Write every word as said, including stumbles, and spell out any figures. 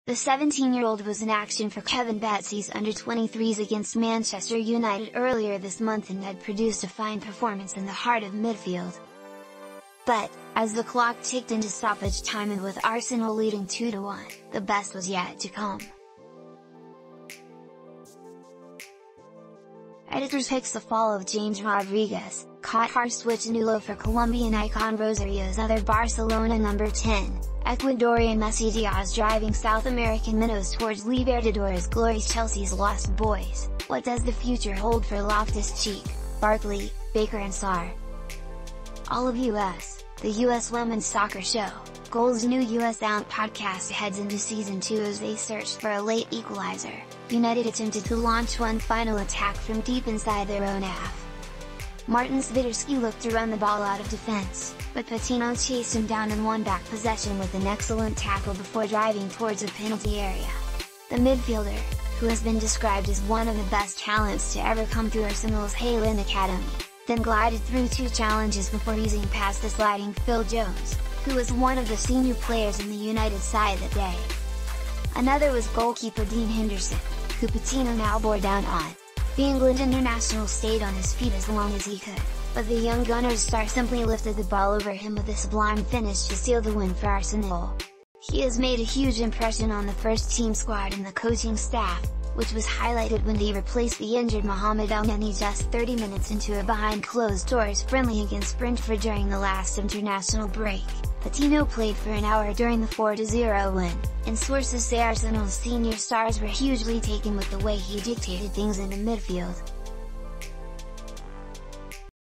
The seventeen-year-old was in action for Kevin Betsy's under twenty-threes against Manchester United earlier this month and had produced a fine performance in the heart of midfield. But, as the clock ticked into stoppage time and with Arsenal leading two to one, the best was yet to come. Editors picks the fall of James Rodriguez, Qatar switch Nulo for Colombian icon Rosario's other Barcelona number ten, Ecuadorian Messi Diaz driving South American minnows towards Libertadores glories Chelsea's lost boys. What does the future hold for Loftus-Cheek, Barkley, Baker and Sarr? All of U S, the U S Women's Soccer Show, Goal's new U S W N T podcast heads into season two as they searched for a late equaliser. United attempted to launch one final attack from deep inside their own half. Martin Svidersky looked to run the ball out of defense, but Patino chased him down and won back possession with an excellent tackle before driving towards the penalty area. The midfielder, who has been described as one of the best talents to ever come through Arsenal's Hale academy, then glided through two challenges before easing past the sliding Phil Jones, who was one of the senior players in the United side that day. Another was goalkeeper Dean Henderson, who Patino now bore down on. The England international stayed on his feet as long as he could, but the young Gunners star simply lifted the ball over him with a sublime finish to seal the win for Arsenal. He has made a huge impression on the first team squad and the coaching staff, which was highlighted when they replaced the injured Mohamed Elneny just thirty minutes into a behind-closed-doors friendly against Brentford during the last international break. Patino played for an hour during the four to zero win, and sources say Arsenal's senior stars were hugely taken with the way he dictated things in the midfield.